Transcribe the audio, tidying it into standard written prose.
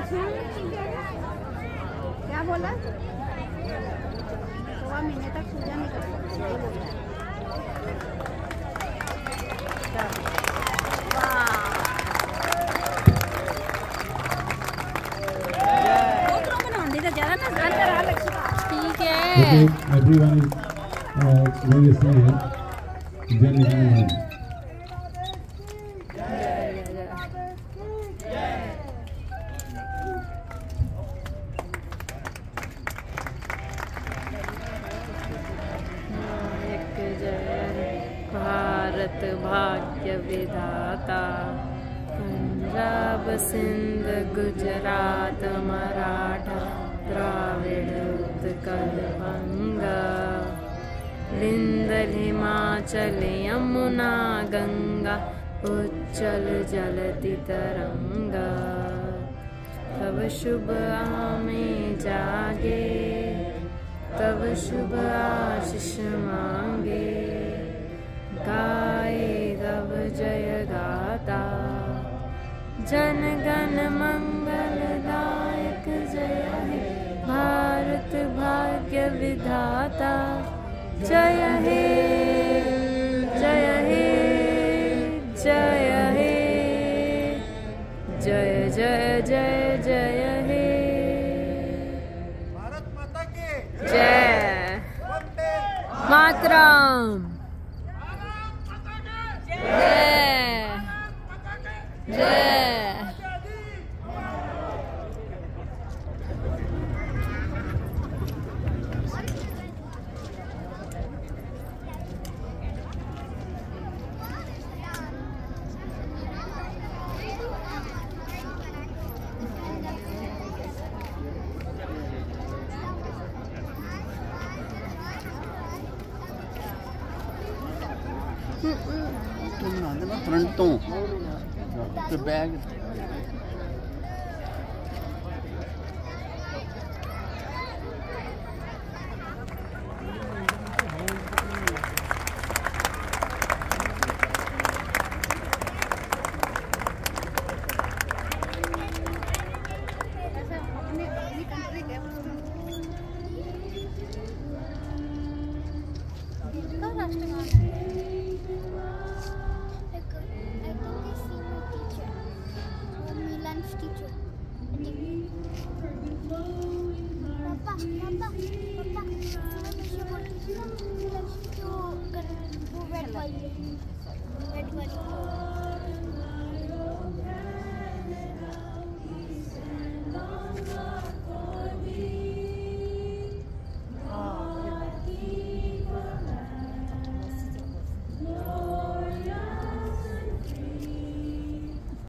क्या बोला? 1 महीने तक पूजा नहीं कर सकती। ठीक है। Everyone is going to say Jai Hनुमान। Bharat भाग्य विधाता, पंजाब सिंध गुजरात मराठा द्राविड़ उत्कल बंगा, विंध्य हिमाचल यमुना गंगा उच्चल जलति तरंगा। तब शुभ आमे जागे, तब शुभ आशीष मांगे, गाए तब जय गाता, जन गण मंगलदायक जय हे भारत भाग्य विधाता। जय हे जय हे जय हे जय जय जय जय हे। भारत माता की जय मातरम। जय जय। फ्रंट तो बैग रेड वाली